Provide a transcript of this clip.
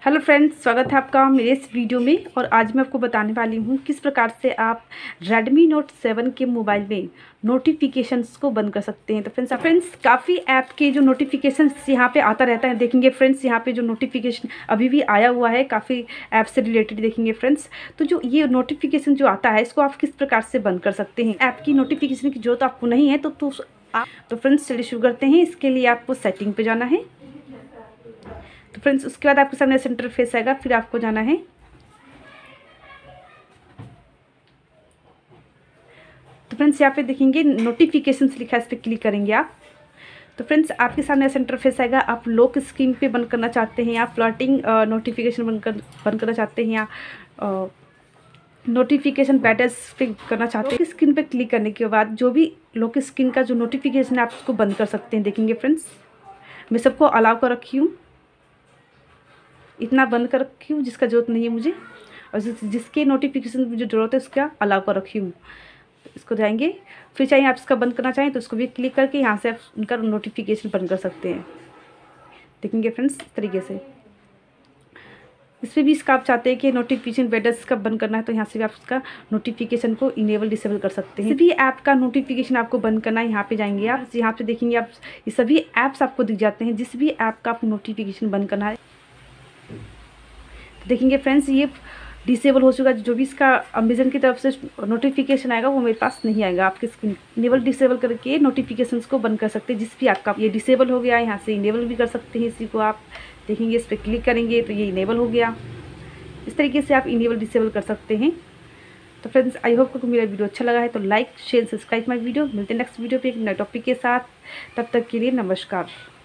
Hello friends, स्वागत है आपका मेरे इस वीडियो में। और आज मैं आपको बताने वाली हूँ किस प्रकार से आप Redmi Note 7 के मोबाइल में नोटिफिकेशंस को बंद कर सकते हैं। तो फ्रेंड्स काफ़ी ऐप के जो नोटिफिकेशंस यहाँ पे आता रहता है। देखेंगे फ्रेंड्स, यहाँ पे जो नोटिफिकेशन अभी भी आया हुआ है काफ़ी ऐप से रिलेटेड देखेंगे फ्रेंड्स। तो जो ये नोटिफिकेशन जो आता है इसको आप किस प्रकार से बंद कर सकते हैं। ऐप की नोटिफिकेशन की जरूरत आपको नहीं है तो फ्रेंड्स चलिए शुरू करते हैं। इसके लिए आपको सेटिंग पे जाना है। तो फ्रेंड्स उसके बाद आपके सामने ऐसा इंटरफेस आएगा, फिर आपको जाना है तो फ्रेंड्स यहाँ पे देखेंगे नोटिफिकेशंस लिखा है, इस पर क्लिक करेंगे आप। तो फ्रेंड्स आपके सामने ऐसा इंटरफेस आएगा। आप लॉक स्क्रीन पे बंद करना चाहते हैं या फ्लर्टिंग नोटिफिकेशन बंद करना चाहते हैं या नोटिफिकेशन बैटर्स पे करना चाहते हैं। स्क्रीन पे क्लिक करने के बाद जो भी लॉक स्क्रीन का जो नोटिफिकेशन है आप उसको बंद कर सकते हैं। देखेंगे फ्रेंड्स मैं सबको अलाउ कर रखी हूँ, इतना बंद कर रखी हूँ जिसका ज़रूरत नहीं है मुझे, और जिसके नोटिफिकेशन मुझे ज़रूरत है उसका अलाउ कर रखी हूँ। इसको जाएंगे, फिर चाहे आप इसका बंद करना चाहें तो इसको भी क्लिक करके यहाँ से आप उनका नोटिफिकेशन बंद कर सकते हैं। देखेंगे फ्रेंड्स इस तरीके से। इस पर भी इसका आप चाहते हैं कि नोटिफिकेशन बैटर्स का बंद करना है तो यहाँ से भी आप उसका नोटिफिकेशन को इनेबल डिसेबल कर सकते हैं। सभी ऐप का नोटिफिकेशन आपको बंद करना है, यहाँ पे जाएंगे आप। यहाँ पे देखेंगे आप ये सभी ऐप्स आपको दिख जाते हैं। जिस भी ऐप का आप नोटिफिकेशन बंद करना है देखेंगे फ्रेंड्स ये डिसेबल हो चुका है। जो भी इसका अमेजन की तरफ से नोटिफिकेशन आएगा वो मेरे पास नहीं आएगा। आपके स्क्रीन इनेबल डिसेबल करके नोटिफिकेशंस को बंद कर सकते हैं। जिस भी आपका ये डिसेबल हो गया यहाँ से इनेबल भी कर सकते हैं। इसी को आप देखेंगे, इस पर क्लिक करेंगे तो ये इनेबल हो गया। इस तरीके से आप इनेबल डिसेबल कर सकते हैं। तो फ्रेंड्स आई होप आपको मेरा वीडियो अच्छा लगा है तो like share subscribe my video. मिलते हैं नेक्स्ट वीडियो पे एक नए टॉपिक के साथ। तब तक के लिए नमस्कार।